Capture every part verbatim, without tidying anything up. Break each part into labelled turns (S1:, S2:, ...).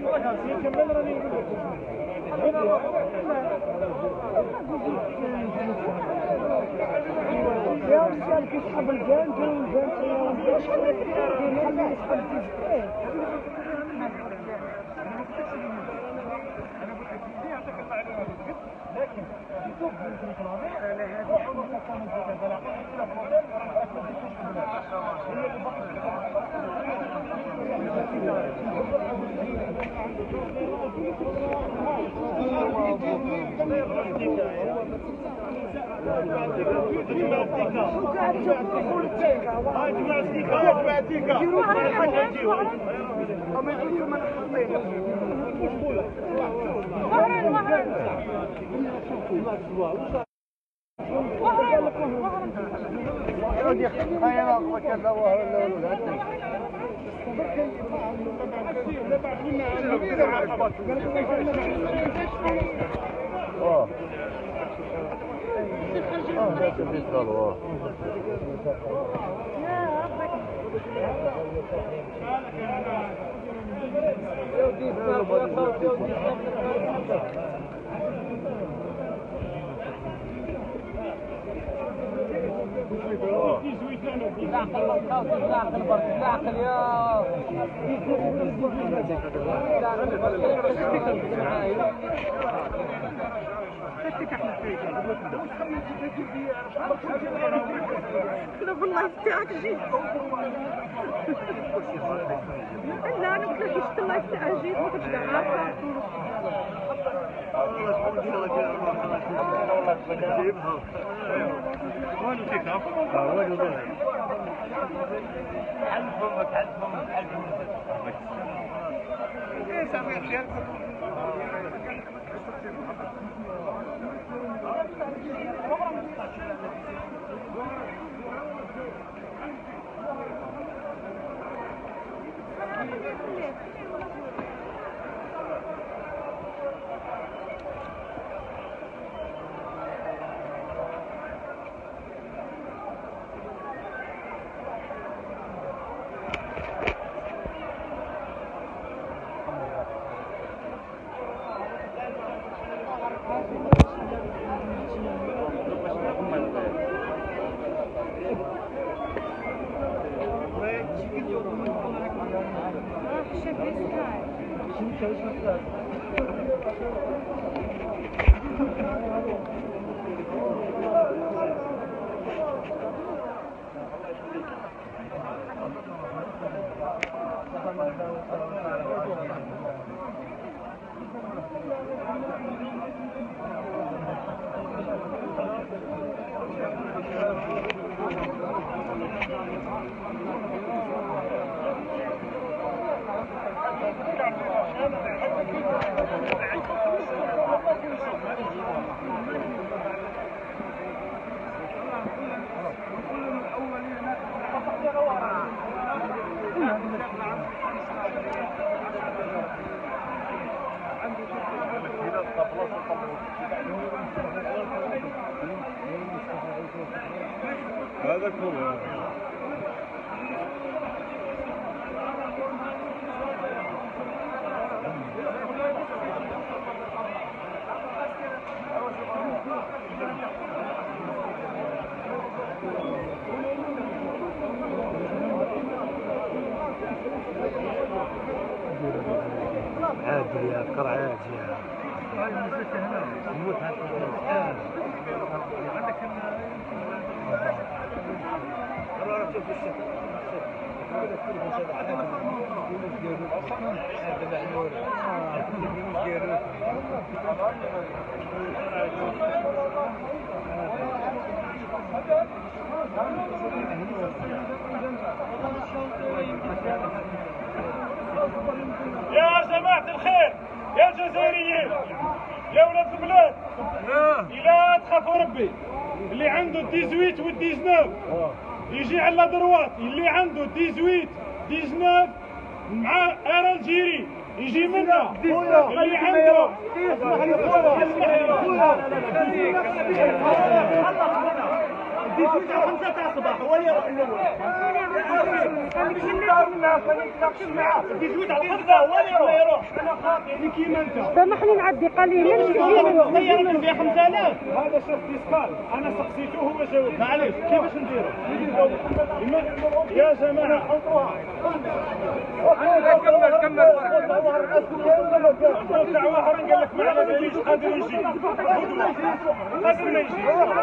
S1: يسحب الجانب والجانب يسحب لكن يشوف في المواضيع على هذه الحروف كانت تتبع الى الموديل اه اه لا تبيت والله
S2: لا بالله تاعك جيت لا انا كنت شفت الله تاعك جيت ما كنتش عارفه
S3: وين فيك ها؟ وين وين؟ حل فمك حل فمك حل فمك. ايه سامي خير. هذا كله عادي يا فكر عادي يا نموت هذا عندك قررت في الشتاء هذا كله هذا
S4: يا جماعة الخير يا جزائريين يا ولاد البلاد إلا تخافوا ربي اللي عنده ثمانية عشر و تسعطاش يجي على دروات، اللي عنده ثمانية عشر تسعطاش مع ارالجيري يجي منا، اللي عنده
S1: الديزويت على خمسة تاع الصباح هو اللي يروح الاول. ماشي ندار منها خلينا نتناقش معاه. الديزويت على خمسة هو اللي يروح. انا خاطئ كيما انت.
S2: سامحني نعدي قليلا.
S1: غيرت فيها خمسة آلاف. هذا شرط ديسكال. انا سقسيته هو جاوب. معليش كيفاش نديرو؟ يا جماعة حطوها. كمل كمل تاع واحد قال لك ما على باليش قادر يجي قادر ما يجي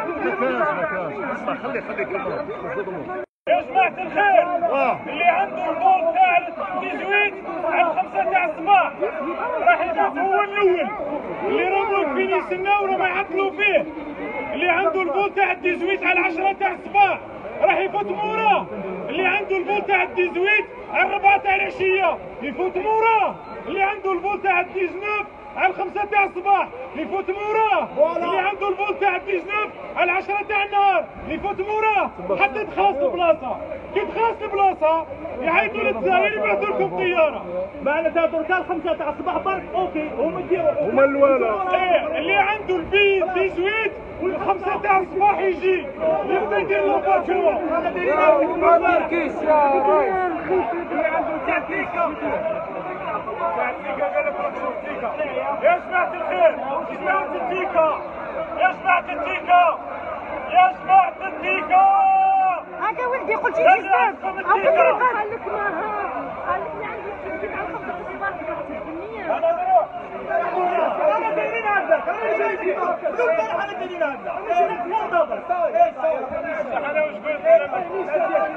S3: خلي خلي كمل.
S4: يا جماعة الخير اللي عنده البول تاع التزويد على خمسة تاع الصباح راح يفوت هو الأول. اللي راهم واقفين يستناو وراهم يعطلوا فيه. اللي عنده البول تاع التزويد على عشرة تاع الصباح راح يفوت موراه. اللي عنده البول تاع التزويد على الربعة تاع العشية يفوت موراه. اللي عنده البول تاع التسعة على الخمسة تاع الصباح يفوت موراه. اللي عنده البول تاع التسعة على العشرة تاع النهار يفوت موراه حتى تخلص البلاصة. كي تخلص البلاصة يعيطوا للجزائر يبعثوا لكم طيارة. معناتها دركا الخمسة تاع الصباح برك اوكي هما يديروا هما الوالا. ايه اللي عنده البي تسعة والخمسة تاع الصباح يجي يبدا يدير لوباتور.
S1: ما ماركيش يا راي.
S4: يا جماعة الخير يا جماعة التيكا يا جماعة التيكا يا جماعة التيكا
S2: هكا ولدي قلت لي جسام او كثر قال لك ماها قال لك عندي التسجيل على خمسة الصباح بالنية.
S1: انا نروح انا دايرين عندك انا دايرين عندك انا دايرين عندك انا مو دابا
S4: انا واش قلت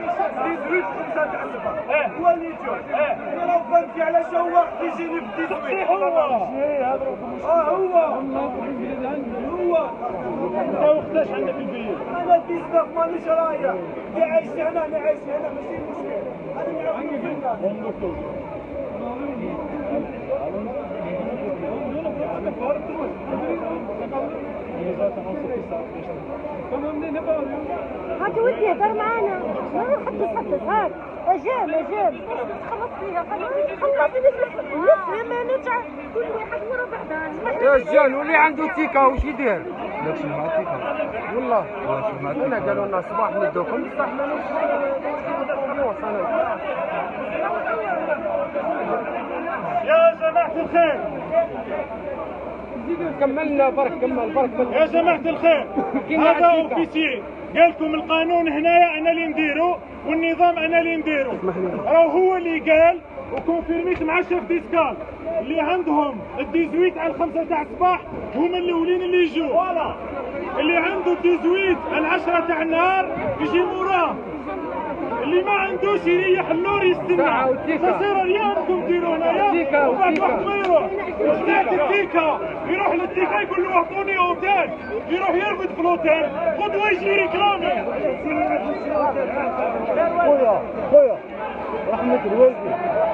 S1: هو اللي يجوا انا لو فهمتي على شواق يجيني بديت
S4: هو
S1: اه هو هو
S4: انت وقتاش عندك البيت؟
S1: انا البيزنس مانيش رايح اللي عايش هنا انا عايش هنا ماشي مشكل انا نعرف
S2: هاك ولدي هدر معانا ما نحدث حدث هاك اجال اجال خلص فيها خلص فيها ما نرجع كل واحد ورا بعضها.
S5: يا رجال واللي عنده تيكا واش يدير؟ ماشي مع تيكا والله انا قالوا لنا صباح ندوكم بصح مانيش
S4: يا جماعة الخير
S5: كملنا برك كمل برك
S4: يا جماعة الخير هذا اوفيسي قال لكم القانون هنايا انا اللي نديرو والنظام انا اللي نديرو. راهو هو اللي قال وكونفيرميت مع شيف ديسكال اللي عندهم الديزويت على الخمسة تاع الصباح هما الاولين اللي يجوا. اللي عنده الديزويت على العشرة تاع النهار يجي موراه. اللي ما عندوش يريح اللور يستنى. تصير ايامكم ديروا هنايا وبعد وقت ما يروح وجدات التيكا يروح للتيكا يقول له اعطوني اوتيل يروح يرقد في الاوتيل غدوه يجي ريكلامي.
S1: خويا خويا رحمة الوالدين